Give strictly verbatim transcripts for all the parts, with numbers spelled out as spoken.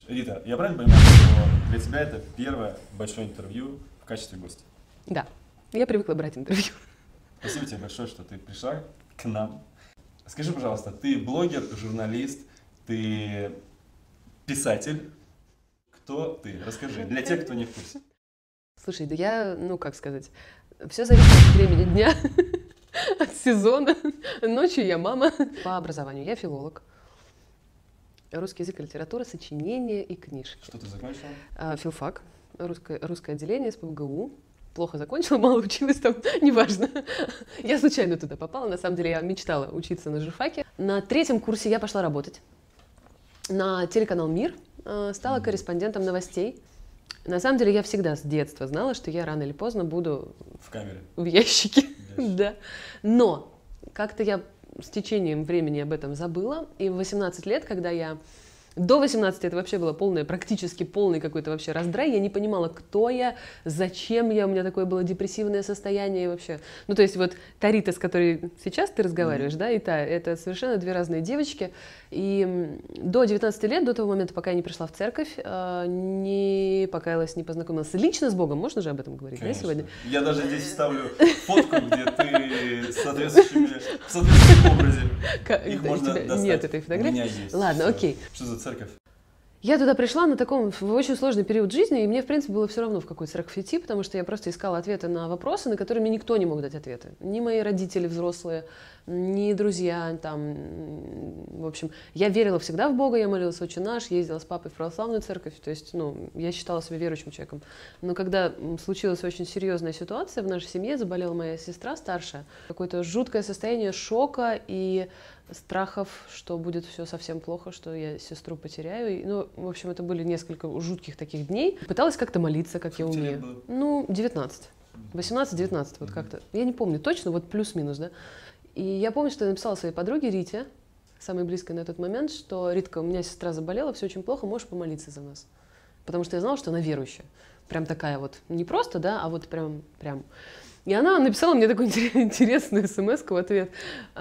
Рита, я правильно понимаю, что для тебя это первое большое интервью в качестве гостя? Да, я привыкла брать интервью. Спасибо тебе большое, что ты пришла к нам. Скажи, пожалуйста, ты блогер, журналист, ты писатель? Кто ты? Расскажи, для тех, кто не в курсе. Слушай, да я, ну как сказать, все зависит от времени дня, от сезона. Ночью я мама. По образованию я филолог. Русский язык и литература, сочинения и книжки. Что ты закончила? А, филфак, русское, русское отделение СПбГУ. Плохо закончила, мало училась там, неважно. Я случайно туда попала, на самом деле я мечтала учиться на журфаке. На третьем курсе я пошла работать на телеканал «Мир», стала корреспондентом новостей. На самом деле я всегда с детства знала, что я рано или поздно буду в камере, в ящике. В ящике. Да. Но как-то я с течением времени об этом забыла, и в восемнадцать лет, когда я... До восемнадцати это вообще было полное, практически полный какой-то вообще раздрай. Я не понимала, кто я, зачем я, у меня такое было депрессивное состояние вообще. Ну, то есть вот та Рита, с которой сейчас ты разговариваешь, mm-hmm. да, и та, это совершенно две разные девочки. И до девятнадцати лет, до того момента, пока я не пришла в церковь, не покаялась, не познакомилась лично с Богом. Можно же об этом говорить, конечно, да, сегодня? Я даже здесь вставлю фотку, где ты в соответствующем образе. Их можно достать. Нет этой фотографии? У меня есть. Ладно, окей. Что за церковь? Я туда пришла на таком в очень сложный период жизни, и мне, в принципе, было все равно, в какую церковь идти, потому что я просто искала ответы на вопросы, на которые мне никто не мог дать ответы. Ни мои родители взрослые, ни друзья, там, в общем. Я верила всегда в Бога, я молилась «Отче наш», ездила с папой в православную церковь, то есть, ну, я считала себя верующим человеком. Но когда случилась очень серьезная ситуация в нашей семье, заболела моя сестра старшая, какое-то жуткое состояние шока и страхов, что будет все совсем плохо, что я сестру потеряю. И, ну, в общем, это были несколько жутких таких дней. Пыталась как-то молиться, как Сколько я лет умею. было? Ну, девятнадцать. восемнадцать-девятнадцать, вот Mm-hmm. как-то. Я не помню точно, вот плюс-минус, да. И я помню, что я написала своей подруге Рите, самой близкой на тот момент, что: Ритка, у меня сестра заболела, все очень плохо, можешь помолиться за нас. Потому что я знала, что она верующая. Прям такая вот, не просто, да, а вот прям, прям. И она написала мне такую интересную смс-ку в ответ.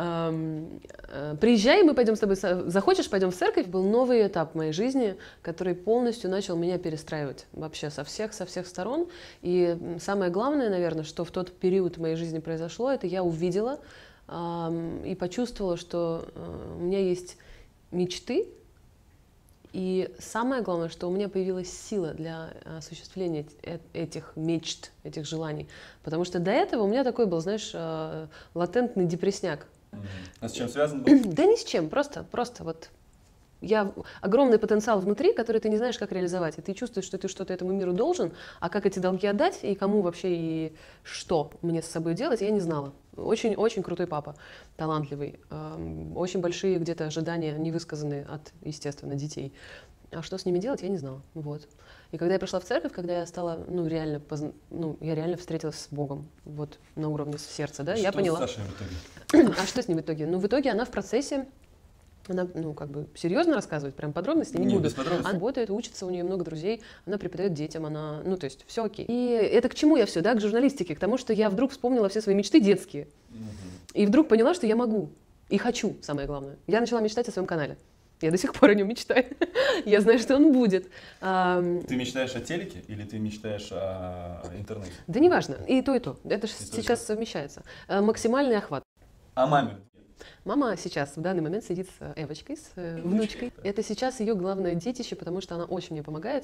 «Приезжай, мы пойдем с тобой, захочешь, пойдем в церковь». Был новый этап в моей жизни, который полностью начал меня перестраивать вообще со всех, со всех сторон. И самое главное, наверное, что в тот период в моей жизни произошло, это я увидела и почувствовала, что у меня есть мечты. И самое главное, что у меня появилась сила для осуществления этих мечт, этих желаний. Потому что до этого у меня такой был, знаешь, латентный депрессняк. А с чем связан был? Да ни с чем, просто, просто вот я огромный потенциал внутри, который ты не знаешь, как реализовать. И ты чувствуешь, что ты что-то этому миру должен, а как эти долги отдать и кому вообще и что мне с собой делать, я не знала. Очень-очень крутой папа, талантливый, очень большие где-то ожидания, невысказанные от, естественно, детей. А что с ними делать, я не знала. Вот. И когда я пришла в церковь, когда я стала, ну, реально, позна... ну, я реально встретилась с Богом, вот, на уровне сердца, да, что я поняла. Что с Сашей в итоге? А что с ним в итоге? Ну, в итоге она в процессе, она, ну, как бы, серьезно рассказывать, прям подробности не, не буду. Она работает, учится, у нее много друзей, она преподает детям, она, ну, то есть, все окей. И это к чему я все, да, к журналистике, к тому, что я вдруг вспомнила все свои мечты детские. Угу. И вдруг поняла, что я могу и хочу, самое главное. Я начала мечтать о своем канале. Я до сих пор о нем мечтаю. Я знаю, что он будет. Ты мечтаешь о телеке или ты мечтаешь о интернете? Да неважно, и то, и то. Это же сейчас совмещается. Максимальный охват. А маме? Мама сейчас в данный момент сидит с Эвочкой, с внучкой. Это сейчас ее главное детище, потому что она очень мне помогает.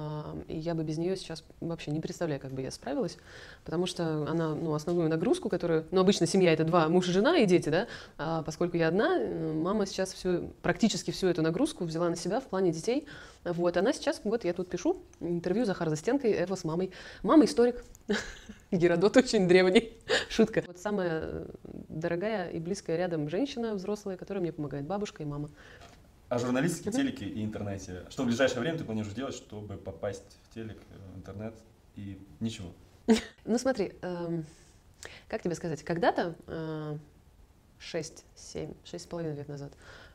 И я бы без нее сейчас вообще не представляю, как бы я справилась. Потому что она, ну, основную нагрузку, которую... Ну, обычно семья — это два, муж и жена и дети, да? А поскольку я одна, мама сейчас всю, практически всю эту нагрузку взяла на себя в плане детей. Вот, она сейчас, вот я тут пишу интервью Захар за стенкой, Эва с мамой. Мама историк. Геродот очень древний. Шутка. Вот самая дорогая и близкая рядом женщина взрослая, которая мне помогает, бабушка и мама. О журналистике, телеке и интернете. Что в ближайшее время ты планируешь делать, чтобы попасть в телек, интернет и ничего? Ну смотри, эм, как тебе сказать, когда-то, э, шесть, семь, шесть с половиной лет назад,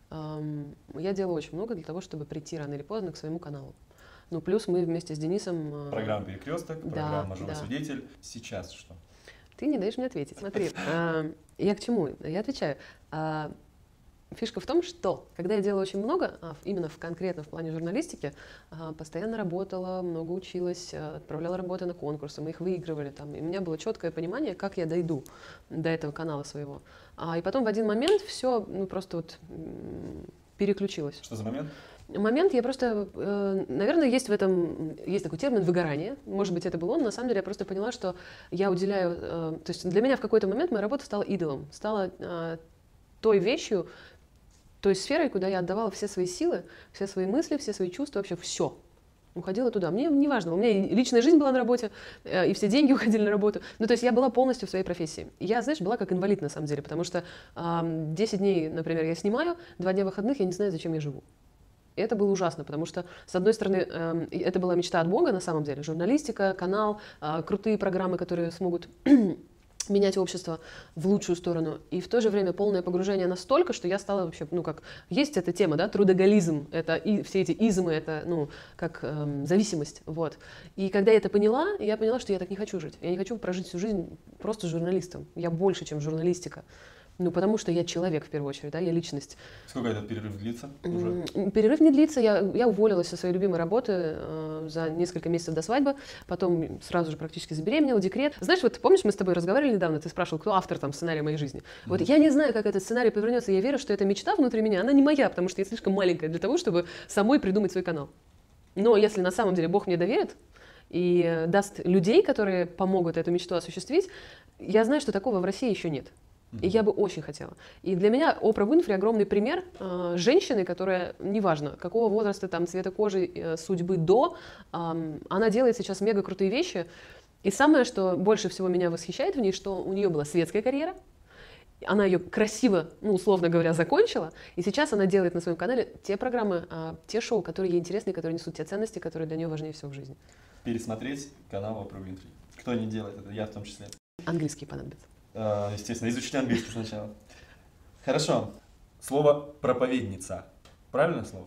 эм, я делала очень много для того, чтобы прийти рано или поздно к своему каналу. Ну, плюс мы вместе с Денисом... Программа «Перекресток», да, программа «Живой да. свидетель». Сейчас что? Ты не даешь мне ответить. Смотри, я к чему? Я отвечаю. фишка в том, что когда я делала очень много, а именно в, конкретно в плане журналистики, постоянно работала, много училась, отправляла работы на конкурсы, мы их выигрывали там, и у меня было четкое понимание, как я дойду до этого канала своего. А, и потом в один момент все ну, просто вот переключилось. Что за момент? Момент, я просто, э, наверное, есть в этом, есть такой термин выгорание, может быть, это был он, на самом деле я просто поняла, что я уделяю, э, то есть для меня в какой-то момент моя работа стала идолом, стала э, той вещью, той сферой, куда я отдавала все свои силы, все свои мысли, все свои чувства, вообще все. Уходила туда. Мне не важно, у меня и личная жизнь была на работе, э, и все деньги уходили на работу. Ну, то есть я была полностью в своей профессии. Я, знаешь, была как инвалид на самом деле, потому что э, десять дней, например, я снимаю, два дня выходных, я не знаю, зачем я живу. И это было ужасно, потому что, с одной стороны, э, это была мечта от Бога, на самом деле, журналистика, канал, э, крутые программы, которые смогут менять общество в лучшую сторону. И в то же время полное погружение настолько, что я стала вообще, ну как, есть эта тема, да, трудоголизм, это и все эти измы, это, ну, как эм, зависимость, вот. И когда я это поняла, я поняла, что я так не хочу жить. Я не хочу прожить всю жизнь просто журналистом. Я больше, чем журналистика. Ну, потому что я человек, в первую очередь, да, я личность. Сколько этот перерыв длится уже? Перерыв не длится. Я, я уволилась со своей любимой работы э, за несколько месяцев до свадьбы, потом сразу же практически забеременела, декрет. Знаешь, вот помнишь, мы с тобой разговаривали недавно, ты спрашивал, кто автор там сценария моей жизни. Mm-hmm. Вот я не знаю, как этот сценарий повернется, я верю, что эта мечта внутри меня, она не моя, потому что я слишком маленькая для того, чтобы самой придумать свой канал. Но если на самом деле Бог мне доверит и даст людей, которые помогут эту мечту осуществить, я знаю, что такого в России еще нет. И я бы очень хотела. И для меня Опра Уинфри огромный пример э, женщины, которая, неважно, какого возраста, там, цвета кожи, э, судьбы до, э, она делает сейчас мега крутые вещи. И самое, что больше всего меня восхищает в ней, что у нее была светская карьера, она ее красиво, ну, условно говоря, закончила, и сейчас она делает на своем канале те программы, э, те шоу, которые ей интересны, которые несут те ценности, которые для нее важнее всего в жизни. Пересмотреть канал Опра Уинфри. Кто не делает это? Я в том числе. Английский понадобится. Естественно, изучите английский сначала. Хорошо. Слово «проповедница». Правильное слово?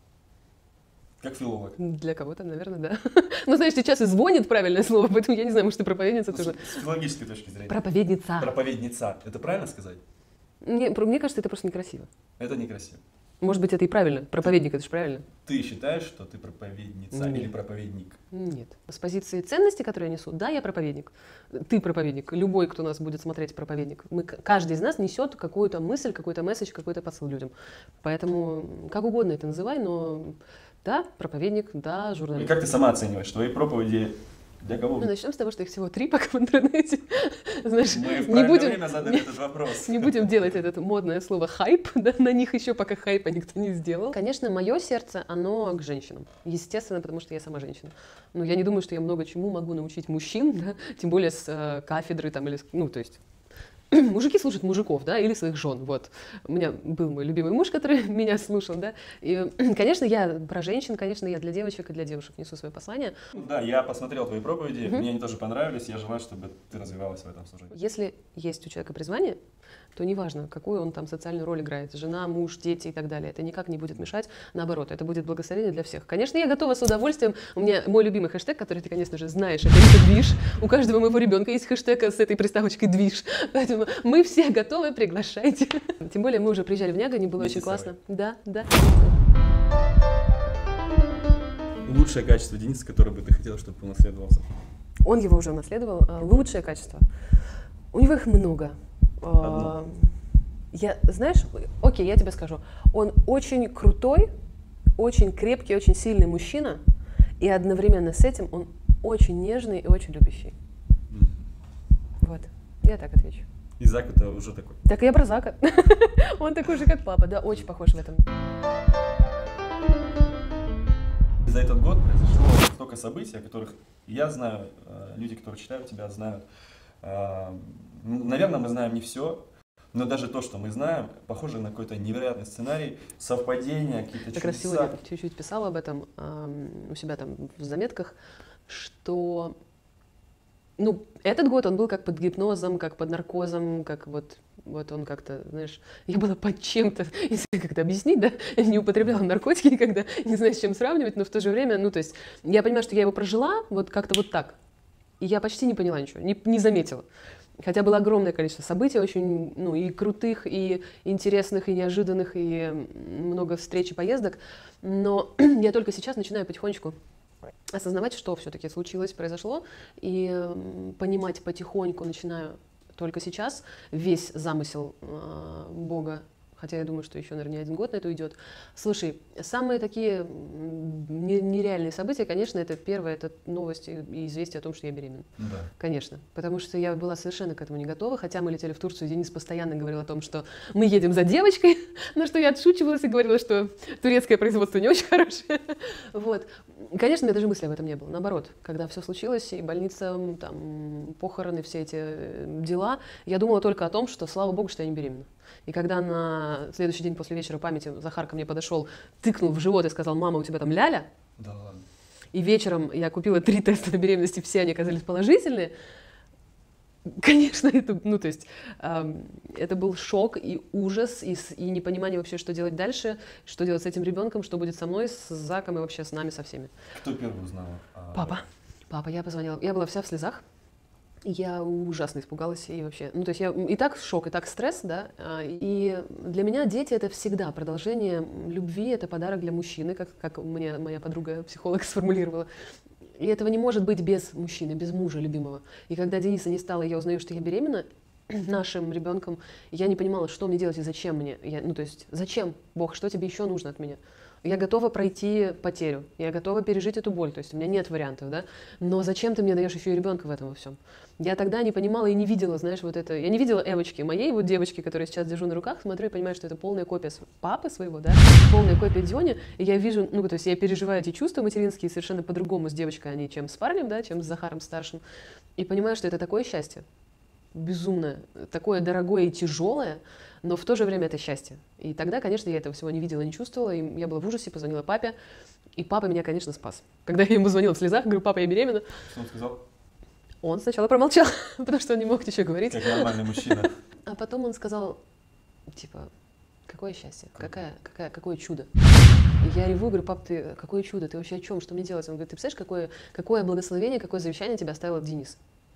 Как филолог. Для кого-то, наверное, да. Ну, знаешь, сейчас и звонит правильное слово, поэтому я не знаю, может, ты проповедница тоже. С филологической точки зрения. Проповедница. Проповедница. Это правильно сказать? Мне, мне кажется, это просто некрасиво. Это некрасиво. Может быть, это и правильно. Проповедник, это же правильно. Ты считаешь, что ты проповедница Нет. или проповедник? Нет. С позиции ценности, которые я несу, да, я проповедник. Ты проповедник. Любой, кто нас будет смотреть, проповедник. Мы, каждый из нас несет какую-то мысль, какой-то месседж, какой-то посыл людям. Поэтому как угодно это называй, но да, проповедник, да, журналист. И как ты сама оцениваешь твои проповеди? Для кого? Ну, начнем с того, что их всего три пока в интернете. Знаешь, Мы в не будем, время задали не, этот вопрос. Не будем делать это модное слово хайп, да, на них еще пока хайпа никто не сделал. Конечно, мое сердце, оно к женщинам. Естественно, потому что я сама женщина. Но я не думаю, что я много чему могу научить мужчин, да, тем более с э, кафедры там или, с, ну, то есть мужики слушают мужиков, да, или своих жен, вот. У меня был мой любимый муж, который меня слушал, да, и, конечно, я про женщин, конечно, я для девочек и для девушек несу свое послание. Да, я посмотрел твои проповеди, Угу. мне они тоже понравились, я желаю, чтобы ты развивалась в этом служении. Если есть у человека призвание, то неважно, какую он там социальную роль играет, жена, муж, дети и так далее, это никак не будет мешать, наоборот, это будет благословение для всех. Конечно, я готова с удовольствием, у меня мой любимый хэштег, который ты, конечно же, знаешь, это «движ», у каждого моего ребенка есть хэштег с этой приставочкой «движ», поэтому мы все готовы, приглашайте. Тем более мы уже приезжали в Нягань, было очень классно. Да, да. Лучшее качество Дениса, которое бы ты хотела, чтобы унаследовался? Он его уже унаследовал. Лучшее качество. У него их много. Одно. Я, знаешь, окей, я тебе скажу. Он очень крутой, очень крепкий, очень сильный мужчина, и одновременно с этим он очень нежный и очень любящий. Mm. Вот, я так отвечу. И Зак это уже такой. Так я про Зака. Он такой же, как папа, да, очень похож в этом. За этот год произошло столько событий, о которых я знаю, люди, которые читают тебя, знают. Наверное, мы знаем не все, но даже то, что мы знаем, похоже на какой-то невероятный сценарий, совпадения, какие-то чудеса. Как раз сегодня я чуть-чуть писала об этом у себя там в заметках, что ну, этот год он был как под гипнозом, как под наркозом, как вот, вот он как-то, знаешь, я была под чем-то, не знаю, как это объяснить, да, я не употребляла наркотики никогда, не знаю, с чем сравнивать, но в то же время, ну, то есть, я понимаю, что я его прожила вот как-то вот так, и я почти не поняла ничего, не, не заметила. Хотя было огромное количество событий, очень, ну, и крутых, и интересных, и неожиданных, и много встреч и поездок. Но я только сейчас начинаю потихонечку осознавать, что все-таки случилось, произошло, и понимать потихоньку начинаю только сейчас весь замысел э, Бога. Хотя я думаю, что еще, наверное, не один год на это уйдет. Слушай, самые такие нереальные события, конечно, это первое, это новости и известие о том, что я беременна. Да. Конечно. Потому что я была совершенно к этому не готова. Хотя мы летели в Турцию, Денис постоянно говорил о том, что мы едем за девочкой, на что я отшучивалась и говорила, что турецкое производство не очень хорошее. Вот. Конечно, у меня даже мысли об этом не было. Наоборот, когда все случилось, и больница, там, похороны, все эти дела, я думала только о том, что, слава богу, что я не беременна. И когда на следующий день после вечера памяти Захар ко мне подошел, тыкнул в живот и сказал: мама, у тебя там ляля? Да ладно. И вечером я купила три теста на беременность, все они оказались положительные. Конечно, это, ну, то есть, э, это был шок и ужас, и, и непонимание вообще, что делать дальше, что делать с этим ребенком, что будет со мной, с Заком и вообще с нами, со всеми. Кто первый узнал? Папа. Папа, я позвонила. Я была вся в слезах. Я ужасно испугалась и вообще, ну то есть я и так шок, и так стресс, да, и для меня дети — это всегда продолжение любви, это подарок для мужчины, как, как мне моя подруга-психолог сформулировала. И этого не может быть без мужчины, без мужа любимого. И когда Дениса не стало, я узнаю, что я беременна нашим ребенком, я не понимала, что мне делать и зачем мне. Я, ну то есть зачем, Бог, что тебе еще нужно от меня? Я готова пройти потерю, я готова пережить эту боль, то есть у меня нет вариантов, да, но зачем ты мне даешь еще и ребенка в этом во всем? Я тогда не понимала и не видела, знаешь, вот это, я не видела Эвочки, моей вот девочки, которую сейчас держу на руках, смотрю и понимаю, что это полная копия папы своего, да, полная копия Дёни, и я вижу, ну, то есть я переживаю эти чувства материнские совершенно по-другому с девочкой, а не чем с парнем, да, чем с Захаром старшим, и понимаю, что это такое счастье, безумное, такое дорогое и тяжелое, но в то же время это счастье. И тогда, конечно, я этого всего не видела, не чувствовала, и я была в ужасе, позвонила папе, и папа меня, конечно, спас. Когда я ему звонила в слезах, говорю: папа, я беременна. Что он сказал? Он сначала промолчал, потому что он не мог ничего говорить. Как нормальный мужчина. А потом он сказал, типа: какое счастье, какая, какая, какое чудо. И я реву, говорю: пап, ты какое чудо, ты вообще о чем, что мне делать? Он говорит: ты представляешь, какое, какое благословение, какое завещание тебя оставил Денис.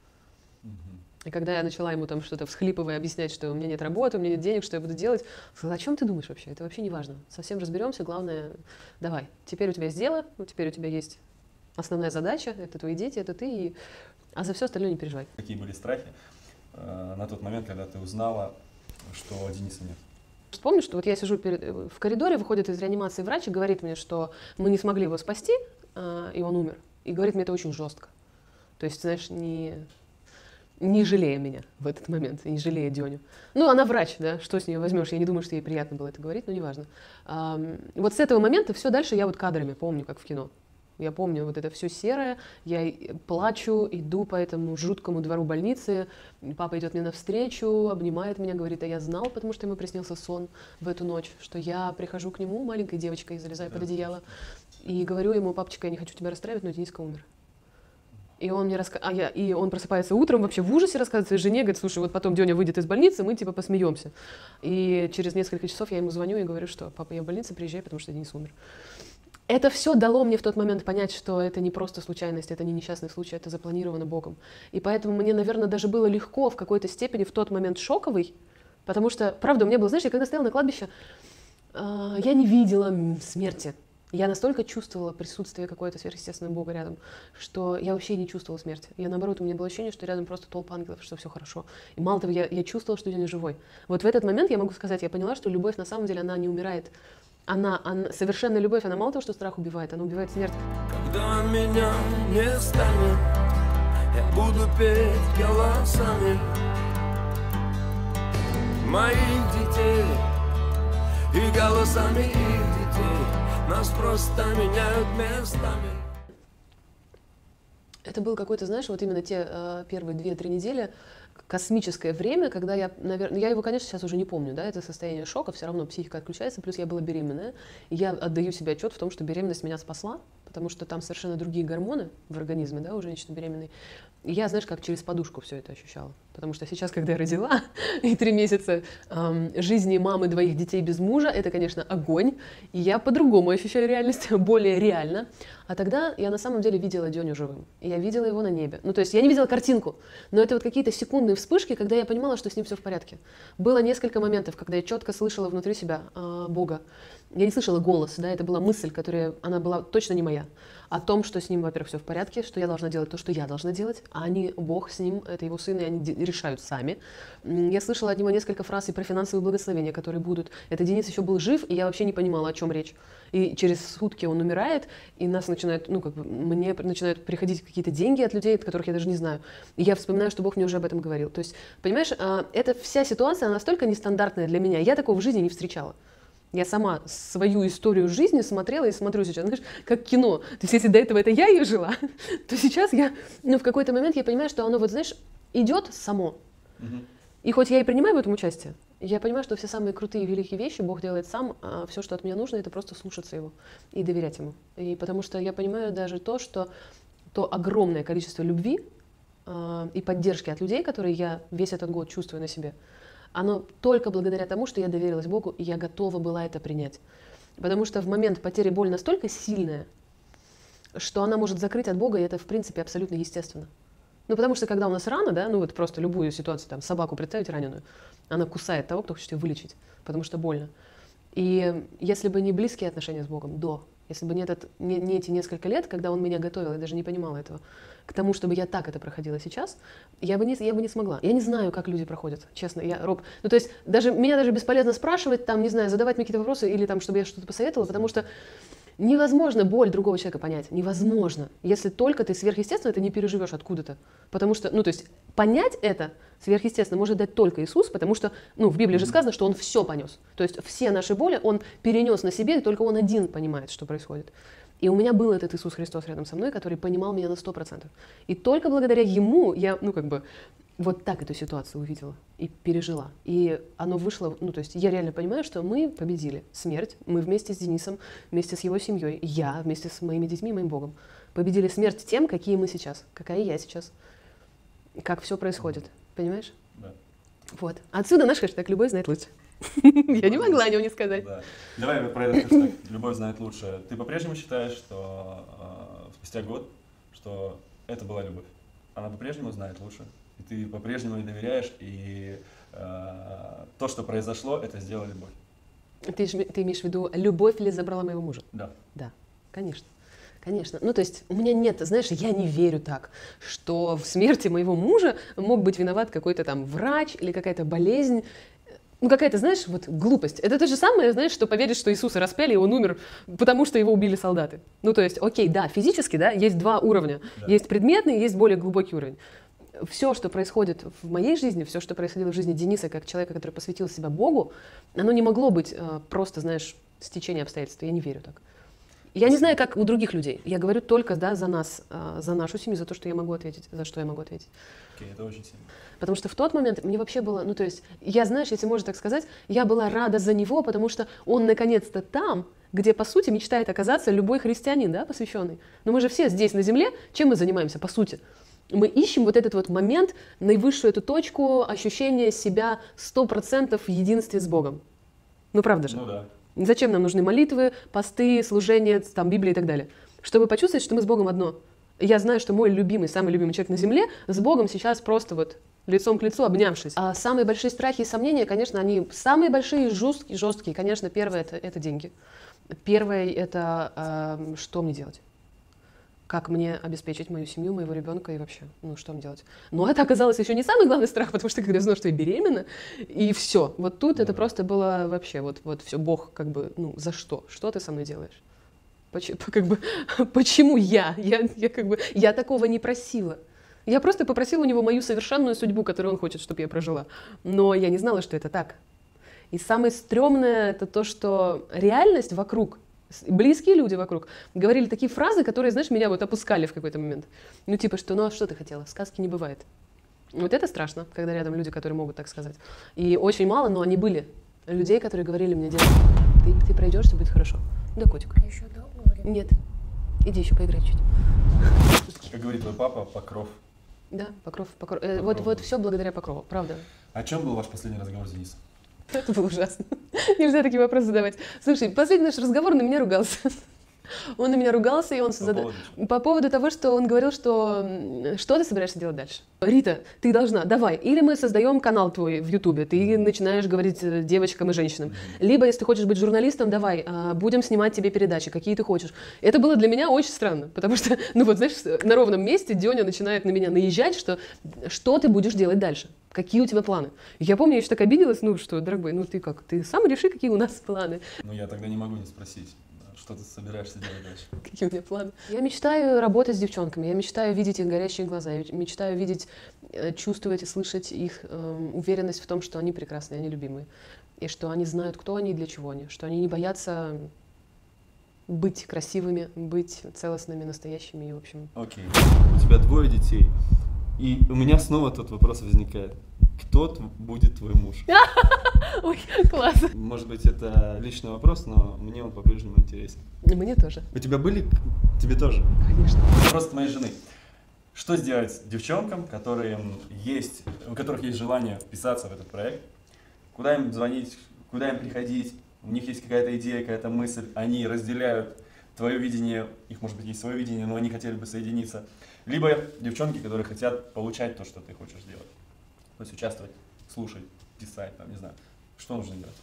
И когда я начала ему там что-то всхлипывая объяснять, что у меня нет работы, у меня нет денег, что я буду делать, он сказал: о чем ты думаешь вообще? Это вообще не важно. Совсем разберемся, главное, давай. Теперь у тебя есть дело, ну, теперь у тебя есть основная задача, это твои дети, это ты, и... а за все остальное не переживай. Какие были страхи э, на тот момент, когда ты узнала, что Дениса нет? Помню, что вот я сижу перед... в коридоре, выходит из реанимации врач и говорит мне, что мы не смогли его спасти, э, и он умер. И говорит мне это очень жестко. То есть, знаешь, не... не жалея меня в этот момент, не жалея Дёню. Ну, она врач, да, что с нее возьмешь? Я не думаю, что ей приятно было это говорить, но неважно. А, вот с этого момента все дальше я вот кадрами помню, как в кино. Я помню вот это все серое, я плачу, иду по этому жуткому двору больницы, папа идет мне навстречу, обнимает меня, говорит: а я знал, потому что ему приснился сон в эту ночь, что я прихожу к нему маленькой девочкой, залезаю под одеяло, и говорю ему: папочка, я не хочу тебя расстраивать, но Дениска умер. И он мне раска... а я... и он просыпается утром, вообще в ужасе рассказывает своей жене, говорит: слушай, вот потом Дёня выйдет из больницы, мы типа посмеемся. И через несколько часов я ему звоню и говорю, что: папа, я в больнице, приезжай, потому что Денис умер. Это все дало мне в тот момент понять, что это не просто случайность, это не несчастный случай, это запланировано Богом. И поэтому мне, наверное, даже было легко в какой-то степени в тот момент шоковый, потому что, правда, у меня было, знаешь, я когда стояла на кладбище, э, я не видела смерти. Я настолько чувствовала присутствие какое-то сверхъестественного Бога рядом, что я вообще не чувствовала смерти. Я, наоборот, у меня было ощущение, что рядом просто толпа ангелов, что все хорошо. И мало того, я, я чувствовала, что Дёня живой. Вот в этот момент я могу сказать, я поняла, что любовь на самом деле, она не умирает. Она, она совершенная любовь, она мало того, что страх убивает, она убивает смерть. Когда меня не станет, я буду петь голосами моих детей и голосами их детей. Нас просто меняют местами. Это был какой-то, знаешь, вот именно те э, первые две-три недели, космическое время, когда я, наверное, я его, конечно, сейчас уже не помню, да, это состояние шока, все равно психика отключается, плюс я была беременная, и я отдаю себе отчет в том, что беременность меня спасла, потому что там совершенно другие гормоны в организме, да, у женщины беременной. И я, знаешь, как через подушку все это ощущала. Потому что сейчас, когда я родила, и три месяца эм, жизни мамы двоих детей без мужа, это, конечно, огонь. И я по-другому ощущаю реальность, более реально. А тогда я на самом деле видела Дёню живым. И я видела его на небе. Ну, то есть я не видела картинку, но это вот какие-то секунды огромные вспышки, когда я понимала, что с ним все в порядке. Было несколько моментов, когда я четко слышала внутри себя э, Бога. Я не слышала голос, да, это была мысль, которая, она была точно не моя. О том, что с ним, во-первых, все в порядке, что я должна делать то, что я должна делать, а они, Бог с ним, это его сын, и они решают сами. Я слышала от него несколько фраз и про финансовые благословения, которые будут. Это Денис еще был жив, и я вообще не понимала, о чем речь. И через сутки он умирает, и нас начинают, ну, как бы, мне начинают приходить какие-то деньги от людей, от которых я даже не знаю. И я вспоминаю, что Бог мне уже об этом говорил. То есть, понимаешь, эта вся ситуация настолько нестандартная для меня. Я такого в жизни не встречала. Я сама свою историю жизни смотрела и смотрю сейчас, знаешь, как кино. То есть если до этого это я ее жила, то сейчас я, ну, в какой-то момент я понимаю, что оно, вот, знаешь, идет само. Угу. И хоть я и принимаю в этом участие, я понимаю, что все самые крутые и великие вещи Бог делает сам, а все, что от меня нужно, это просто слушаться Его и доверять Ему. И потому что я понимаю даже то, что то огромное количество любви э, и поддержки от людей, которые я весь этот год чувствую на себе, оно только благодаря тому, что я доверилась Богу, и я готова была это принять. Потому что в момент потери боль настолько сильная, что она может закрыть от Бога, и это, в принципе, абсолютно естественно. Ну, потому что когда у нас рана, да, ну вот просто любую ситуацию, там, собаку представить раненую, она кусает того, кто хочет ее вылечить, потому что больно. И если бы не близкие отношения с Богом до, если бы не, этот, не, не эти несколько лет, когда Он меня готовил, я даже не понимала этого, к тому, чтобы я так это проходила сейчас, я бы не, я бы не смогла. Я не знаю, как люди проходят, честно. Я, Роб, ну то есть даже, меня даже бесполезно спрашивать, там, не знаю, задавать мне какие-то вопросы или там, чтобы я что-то посоветовала, потому что невозможно боль другого человека понять. Невозможно. Если только ты сверхъестественно это не переживешь откуда-то. Потому что, ну то есть понять это сверхъестественно может дать только Иисус, потому что, ну в Библии же сказано, что Он все понес. То есть все наши боли Он перенес на себе, и только Он один понимает, что происходит. И у меня был этот Иисус Христос рядом со мной, который понимал меня на сто процентов. И только благодаря Ему я, ну как бы, вот так эту ситуацию увидела и пережила. И оно вышло, ну то есть я реально понимаю, что мы победили смерть. Мы вместе с Денисом, вместе с его семьей, я вместе с моими детьми, моим Богом, победили смерть тем, какие мы сейчас, какая я сейчас, как все происходит. Понимаешь? Да. Вот. Отсюда наш хэштег «Любовь знает лучше». Я не могла о нем не сказать. Да. Давай про этот хэштег «Любовь знает лучше». Ты по-прежнему считаешь, что э, спустя год, что это была любовь? Она по-прежнему знает лучше? И ты по-прежнему ей доверяешь, и э, то, что произошло, это сделала любовь? Ты, ты имеешь в виду, любовь ли забрала моего мужа? Да. Да, конечно. Конечно. Ну, то есть у меня нет, знаешь, я не верю так, что в смерти моего мужа мог быть виноват какой-то там врач или какая-то болезнь. Ну, какая-то, знаешь, вот глупость. Это то же самое, знаешь, что поверить, что Иисуса распяли, и Он умер, потому что его убили солдаты. Ну, то есть, окей, да, физически, да, есть два уровня. Да. Есть предметный, есть более глубокий уровень. Все, что происходит в моей жизни, все, что происходило в жизни Дениса, как человека, который посвятил себя Богу, оно не могло быть э, просто, знаешь, стечение обстоятельств. Я не верю так. Я не знаю, как у других людей. Я говорю только, да, за нас, э, за нашу семью, за то, что я могу ответить, за что я могу ответить. Окей, okay, это очень сильно. Потому что в тот момент мне вообще было, ну то есть, я, знаешь, если можно так сказать, я была рада за него, потому что он наконец-то там, где, по сути, мечтает оказаться любой христианин, да, посвященный. Но мы же все здесь, на земле, чем мы занимаемся, по сути? Мы ищем вот этот вот момент, наивысшую эту точку ощущения себя сто процентов в единстве с Богом. Ну правда же? Ну да. Зачем нам нужны молитвы, посты, служения, там, Библия и так далее? Чтобы почувствовать, что мы с Богом одно. Я знаю, что мой любимый, самый любимый человек на земле с Богом сейчас просто вот лицом к лицу, обнявшись. А самые большие страхи и сомнения, конечно, они самые большие, жесткие, жесткие. Конечно, первое это, это деньги. Первое это э, что мне делать? Как мне обеспечить мою семью, моего ребенка и вообще, ну что мне делать? Но это оказалось еще не самый главный страх, потому что когда я знала, что я беременна, и все. Вот тут это просто было вообще, вот, вот все, Бог как бы, ну за что? Что ты со мной делаешь? Почему, как бы, почему я? Я, я, как бы, я такого не просила. Я просто попросила у него мою совершенную судьбу, которую он хочет, чтобы я прожила. Но я не знала, что это так. И самое стрёмное это то, что реальность вокруг, близкие люди вокруг, говорили такие фразы, которые, знаешь, меня вот опускали в какой-то момент. Ну типа, что, ну а что ты хотела? Сказки не бывает. Вот это страшно, когда рядом люди, которые могут так сказать. И очень мало, но они были. Людей, которые говорили мне, девочка, ты, ты пройдешь, все будет хорошо. Да, котик. А еще долго время? Нет. Иди еще поиграй чуть. Как говорит твой папа, покров. Да, покров, покров. Э, Покров. вот, вот все благодаря покрову, правда. О чем был ваш последний разговор с Денисом? Это было ужасно. Нельзя такие вопросы задавать. Слушай, последний наш разговор на меня ругался. Он на меня ругался, и он... По зада- поводу чего? По поводу того, что он говорил, что м, что ты собираешься делать дальше? Рита, ты должна, давай, или мы создаем канал твой в Ютубе, ты начинаешь говорить э, девочкам и женщинам, либо, если ты хочешь быть журналистом, давай, а, будем снимать тебе передачи, какие ты хочешь. Это было для меня очень странно, потому что, ну вот, знаешь, на ровном месте Дёня начинает на меня наезжать, что что ты будешь делать дальше? Какие у тебя планы? Я помню, я еще так обиделась, ну что, дорогой, ну ты как, ты сам реши, какие у нас планы. Ну, я тогда не могу не спросить, что ты собираешься делать дальше. Какие у меня планы? Я мечтаю работать с девчонками, я мечтаю видеть их горящие глаза, я мечтаю видеть, э, чувствовать и слышать их э, уверенность в том, что они прекрасные, они любимые, и что они знают, кто они и для чего они, что они не боятся быть красивыми, быть целостными, настоящими и, в общем... Окей. У тебя двое детей. И у меня снова тот вопрос возникает. Кто т- будет твой муж? Ой, класс. Может быть, это личный вопрос, но мне он по-прежнему интересен. Мне тоже, У тебя были... Тебе тоже? конечно. Вопрос от моей жены. Что сделать девчонкам, которые есть, у которых есть желание вписаться в этот проект? Куда им звонить, куда им приходить? У них есть какая-то идея, какая-то мысль, они разделяют твое видение, их, может быть, есть свое видение, но они хотели бы соединиться. Либо девчонки, которые хотят получать то, что ты хочешь делать. То есть участвовать, слушать, писать, там, не знаю. Что нужно делать?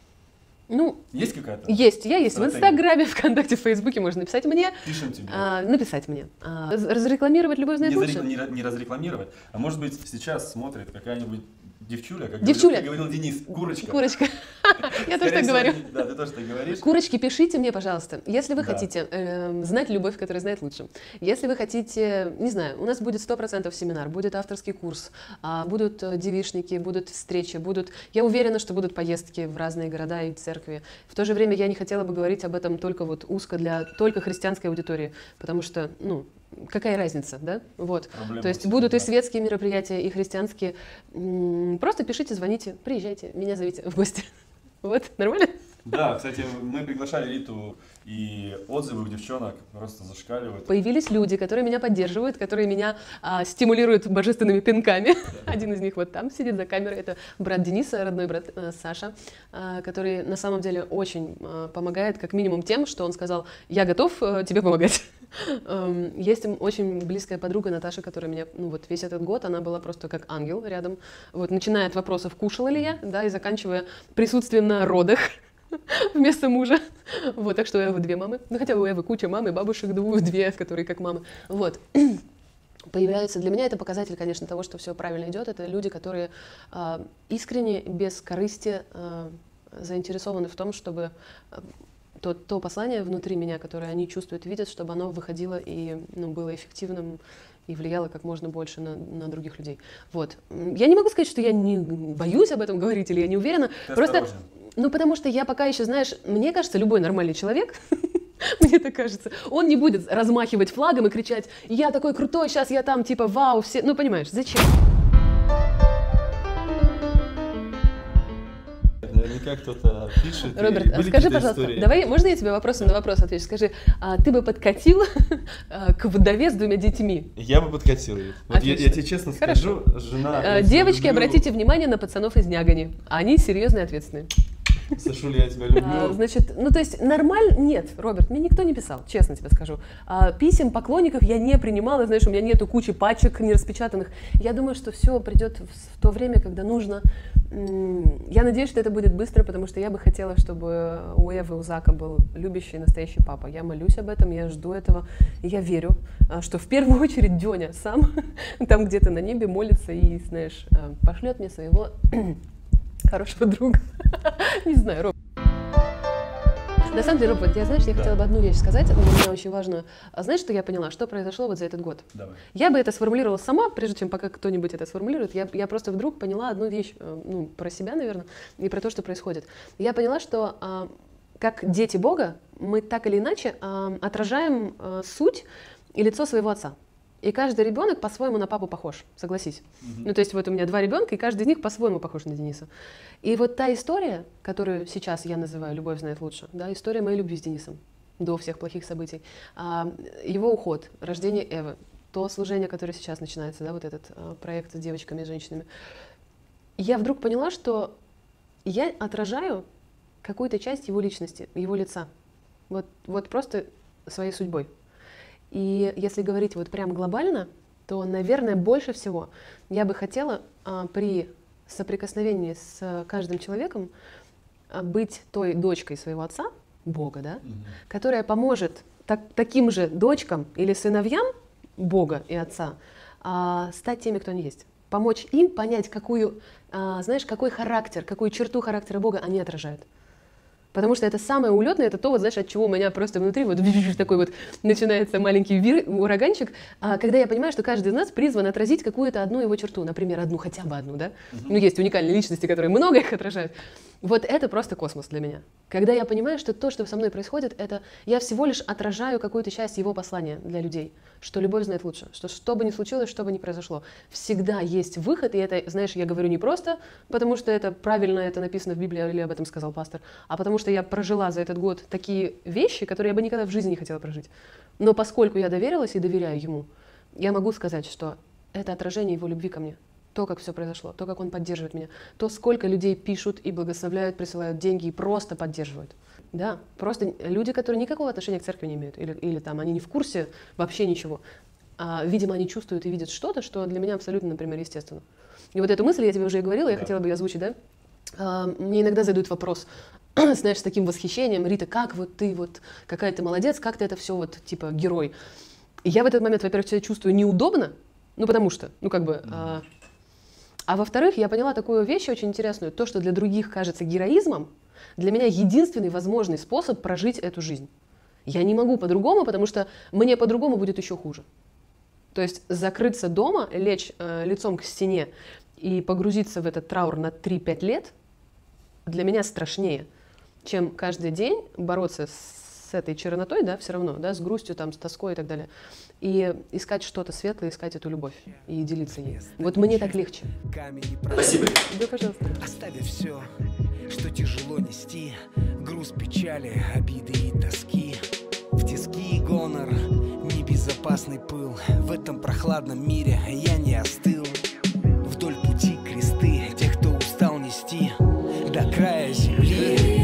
Ну, Есть какая-то? есть, я есть. В стратегия? Инстаграме, ВКонтакте, в Фейсбуке можно написать мне, Пишем тебе. а, написать мне. А, раз- разрекламировать любовь знает не, лучше. зарек- не ра- не разрекламировать, а может быть сейчас смотрит какая-нибудь девчуля, как Девчуля. говорил, как говорил Денис, курочка. Курочка. Я тоже Скорее так всего, говорю. не- Да, ты тоже так говоришь. Курочки, пишите мне, пожалуйста, если вы Да. хотите э, знать любовь, которая знает лучше. Если вы хотите, не знаю, у нас будет сто процентов семинар, будет авторский курс, а, будут э, девичники, будут встречи, будут... Я уверена, что будут поездки в разные города и церкви. В то же время я не хотела бы говорить об этом только вот узко для только христианской аудитории, потому что, ну, какая разница, да? Вот. Проблема То есть всегда, будут и да. светские мероприятия, и христианские. М, Просто пишите, звоните, приезжайте, меня зовите в гости. Вот, нормально? Да, кстати, мы приглашали Риту, и отзывы у девчонок просто зашкаливают. Появились люди, которые меня поддерживают, которые меня а, стимулируют божественными пинками. Один из них вот там сидит за камерой. Это брат Дениса, родной брат э, Саша, а, который на самом деле очень а, помогает, как минимум тем, что он сказал: я готов э, тебе помогать. Эм, Есть очень близкая подруга Наташа, которая меня, ну вот весь этот год, она была просто как ангел рядом. Вот, начиная от вопросов, кушала ли я, да, и заканчивая присутствием на родах вместо мужа. Вот, так что у Эвы две мамы. Ну, хотя у Эвы куча мам и бабушек, двух, две, которые как мамы. Вот. Появляются, для меня это показатель, конечно, того, что все правильно идет. Это люди, которые а, искренне, без корысти а, заинтересованы в том, чтобы а, то, то послание внутри меня, которое они чувствуют, видят, чтобы оно выходило и, ну, было эффективным и влияло как можно больше на, на других людей. Вот. М, Я не могу сказать, что я не боюсь об этом говорить или я не уверена. Ты Просто, осторожен. ну, потому что я пока еще, знаешь, мне кажется, любой нормальный человек, мне так кажется, он не будет размахивать флагом и кричать: я такой крутой, сейчас я там, типа, вау, все... Ну, понимаешь, зачем? Наверняка кто-то пишет. и Роберт, были скажи, какие-то пожалуйста, истории? давай, можно я тебе вопросом на вопрос отвечу? Скажи, а ты бы подкатил а, к вдове с двумя детьми? Я бы подкатил ее. Вот я, я Отлично. тебе честно Хорошо. скажу, жена... А, я Девочки, тебя люблю. обратите внимание на пацанов из Нягани. Они серьезные и ответственные. Сашуля, я тебя люблю. А, значит, ну то есть нормально? Нет, Роберт, мне никто не писал, честно тебе скажу. А, писем поклонников я не принимала, знаешь, у меня нету кучи пачек нераспечатанных. Я думаю, что все придет в, в то время, когда нужно. М, Я надеюсь, что это будет быстро, потому что я бы хотела, чтобы у Эвы, у Зака был любящий настоящий папа. Я молюсь об этом, я жду этого, и я верю, а, что в первую очередь Дёня сам там где-то на небе молится и, знаешь, а, пошлет мне своего хорошего друга. Не знаю, Роб. На самом деле, Роб, вот я, знаешь, я Да. хотела бы одну вещь сказать, для меня очень важно. А знаешь, что я поняла, что произошло вот за этот год? Давай. Я бы это сформулировала сама, прежде чем пока кто-нибудь это сформулирует. Я, я просто вдруг поняла одну вещь, э, ну, про себя, наверное, и про то, что происходит. Я поняла, что а, как дети Бога, мы так или иначе а, отражаем а, суть и лицо своего отца. И каждый ребенок по-своему на папу похож, согласись. Ну, то есть вот у меня два ребенка, и каждый из них по-своему похож на Дениса. И вот та история, которую сейчас я называю «Любовь знает лучше», да, история моей любви с Денисом до всех плохих событий, а, его уход, рождение Эвы, то служение, которое сейчас начинается, да, вот этот а, проект с девочками и женщинами. Я вдруг поняла, что я отражаю какую-то часть его личности, его лица. Вот, вот просто своей судьбой. И если говорить вот прям глобально, то, наверное, больше всего я бы хотела а, при соприкосновении с каждым человеком а, быть той дочкой своего отца, Бога, да, mm-hmm. которая поможет так, таким же дочкам или сыновьям Бога и Отца а, стать теми, кто они есть. Помочь им понять, какую, а, знаешь, какой характер, какую черту характера Бога они отражают. Потому что это самое улетное, это то, вот, знаешь, от чего у меня просто внутри вот такой вот начинается маленький вир, ураганчик, а, когда я понимаю, что каждый из нас призван отразить какую-то одну его черту, например, одну, хотя бы одну, да? Uh-huh. Ну, есть уникальные личности, которые много их отражают. Вот это просто космос для меня. Когда я понимаю, что то, что со мной происходит, это я всего лишь отражаю какую-то часть его послания для людей, что любовь знает лучше, что что бы ни случилось, что бы ни произошло, всегда есть выход, и это, знаешь, я говорю не просто потому, что это правильно, это написано в Библии, или об этом сказал пастор, а потому что я прожила за этот год такие вещи, которые я бы никогда в жизни не хотела прожить. Но поскольку я доверилась и доверяю ему, я могу сказать, что это отражение его любви ко мне. То, как все произошло, то, как он поддерживает меня, то, сколько людей пишут и благословляют, присылают деньги и просто поддерживают. Да, просто люди, которые никакого отношения к церкви не имеют, или, или там они не в курсе вообще ничего. А, видимо, они чувствуют и видят что-то, что для меня абсолютно, например, естественно. И вот эту мысль я тебе уже и говорила, я да. хотела бы ее озвучить, да? А, мне иногда задают вопрос, знаешь, с таким восхищением: Рита, как вот ты, вот какая ты молодец, как ты это все вот, типа, герой. И я в этот момент, во-первых, себя чувствую неудобно, ну потому что, ну как бы... А, А во-вторых, я поняла такую вещь очень интересную. То, что для других кажется героизмом, для меня единственный возможный способ прожить эту жизнь. Я не могу по-другому, потому что мне по-другому будет еще хуже. То есть закрыться дома, лечь э, лицом к стене и погрузиться в этот траур на три-пять лет для меня страшнее, чем каждый день бороться с этой чернотой, да, все равно, да, с грустью, там, с тоской и так далее. И искать что-то светлое, искать эту любовь и делиться ей. Вот мне так легче. Спасибо. Да, пожалуйста. Оставив все, что тяжело нести, груз печали, обиды и тоски, в тиски и гонор, небезопасный пыл. В этом прохладном мире я не остыл. Вдоль пути кресты тех, кто устал нести до края земли.